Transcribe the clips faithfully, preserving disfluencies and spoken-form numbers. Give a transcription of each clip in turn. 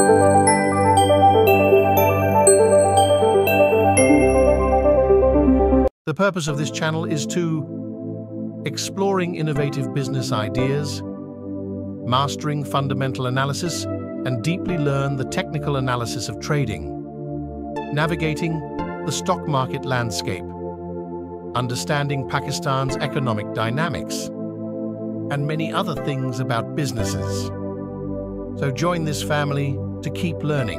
The purpose of this channel is to exploring innovative business ideas, mastering fundamental analysis, and deeply learn the technical analysis of trading, navigating the stock market landscape, understanding Pakistan's economic dynamics, and many other things about businesses. So join this family to keep learning.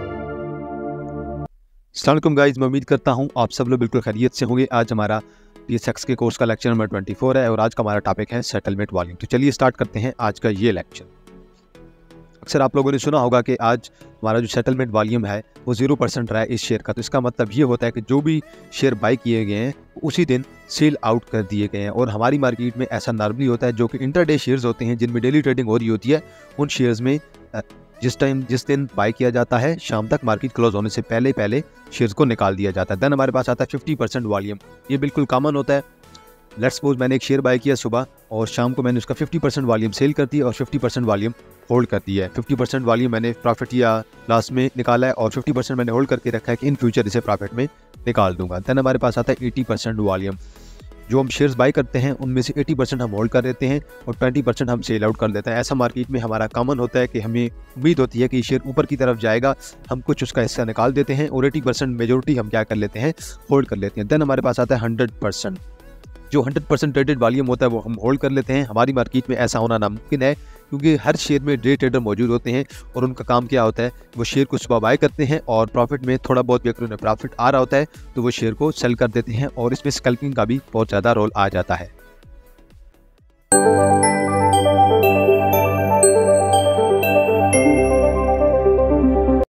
अस्सलाम वालेकुम guys, मैं उम्मीद करता हूं आप सब लोग बिल्कुल खैरियत से होंगे। आज हमारा पी एस एक्स के कोर्स का लेक्चर नंबर चौबीस है और आज का हमारा टॉपिक है सेटलमेंट वॉल्यूम। तो चलिए स्टार्ट करते हैं आज का ये लेक्चर। अक्सर आप लोगों ने सुना होगा कि आज हमारा जो सेटलमेंट वॉल्यूम है वो जीरो परसेंट रहा है इस शेयर का। तो इसका मतलब ये होता है कि जो भी शेयर बाई किए गए हैं उसी दिन सेल आउट कर दिए गए हैं। और हमारी मार्केट में ऐसा नॉर्मली होता है, जो कि इंटरडे शेयर्स होते हैं जिनमें डेली ट्रेडिंग हो रही होती है, उन शेयर्स में जिस टाइम जिस दिन बाई किया जाता है शाम तक मार्केट क्लोज होने से पहले पहले शेयर्स को निकाल दिया जाता है। देन हमारे पास आता है फिफ्टी परसेंट वॉल्यूम। ये बिल्कुल कॉमन होता है। लेट्स सपोज मैंने एक शेयर बाई किया सुबह और शाम को मैंने उसका फिफ्टी परसेंट वॉल्यूम सेल कर दिया और फिफ्टी परसेंट वॉल्यूम होल्ड कर दिया है। फिफ्टी परसेंट वॉल्यूम मैंने प्रॉफिट या लॉस में निकाला है और फिफ्टी परसेंट मैंने होल्ड करके रखा है कि इन फ्यूचर इसे प्रॉफिट में निकाल दूंगा। देन हमारे पास आता है एटी परसेंट वॉल्यूम। जो हम शेयर्स बाई करते हैं उनमें से एटी परसेंट हम होल्ड कर देते हैं और ट्वेंटी परसेंट हम सेल आउट कर देते हैं। ऐसा मार्केट में हमारा कॉमन होता है कि हमें उम्मीद होती है कि शेयर ऊपर की तरफ जाएगा, हम कुछ उसका हिस्सा निकाल देते हैं और एटी परसेंट मेजोरिटी हम क्या कर लेते हैं, होल्ड कर लेते हैं। देन हमारे पास आता है हंड्रेड परसेंट। जो हंड्रेड परसेंट ट्रेडेड वॉल्यूम होता है वो हम होल्ड कर लेते हैं। हमारी मार्केट में ऐसा होना नामुमकिन है क्योंकि हर शेयर में डे ट्रेडर मौजूद होते हैं और उनका काम क्या होता है, वो शेयर को सुबह बाय करते हैं और प्रॉफिट में थोड़ा बहुत भी अगर उन्हें प्रॉफिट आ रहा होता है तो वो शेयर को सेल कर देते हैं और इसमें स्कैल्पिंग का भी बहुत ज़्यादा रोल आ जाता है।